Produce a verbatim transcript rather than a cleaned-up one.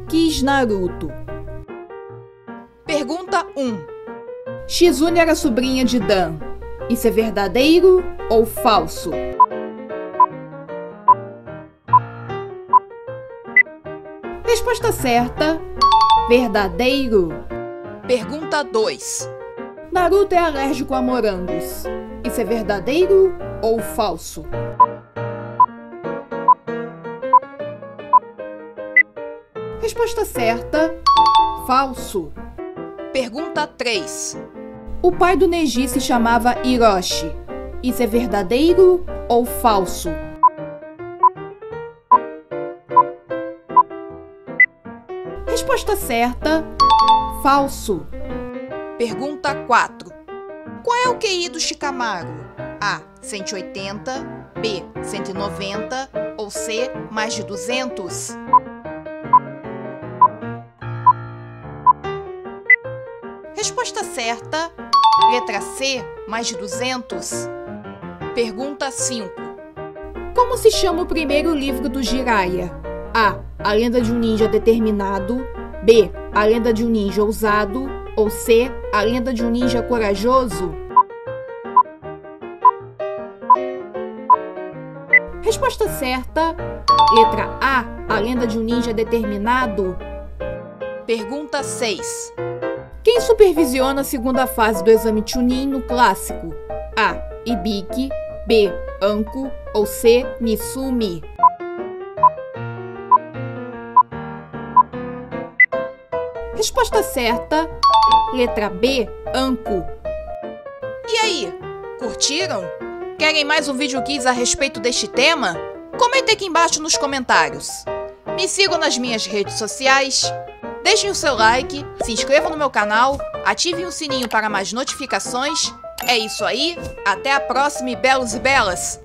quis Naruto? Pergunta um. Shizune era sobrinha de Dan. Isso é verdadeiro ou falso? Resposta certa: verdadeiro. Pergunta dois. Naruto é alérgico a morangos. Isso é verdadeiro ou falso? Resposta certa: falso. Pergunta três. O pai do Neji se chamava Hiroshi. Isso é verdadeiro ou falso? Resposta certa: falso. Pergunta quatro. Qual é o Q I do Shikamaru? A. cento e oitenta, B. cento e noventa ou C. mais de duzentos? Resposta certa, letra C, mais de duzentos. Pergunta cinco. Como se chama o primeiro livro do Jiraiya? A. A Lenda de um Ninja Determinado. B. A Lenda de um Ninja Ousado. Ou C. A Lenda de um Ninja Corajoso? Resposta certa, letra A. A Lenda de um Ninja Determinado. Pergunta seis. Quem supervisiona a segunda fase do exame Chunin no clássico? A. Ibiki. B. Anko. Ou C. Misumi? Resposta certa, letra B. Anko. E aí, curtiram? Querem mais um vídeo quiz a respeito deste tema? Comente aqui embaixo nos comentários. Me sigam nas minhas redes sociais. Deixem o seu like, se inscrevam no meu canal, ativem o sininho para mais notificações. É isso aí, até a próxima, e belos e belas!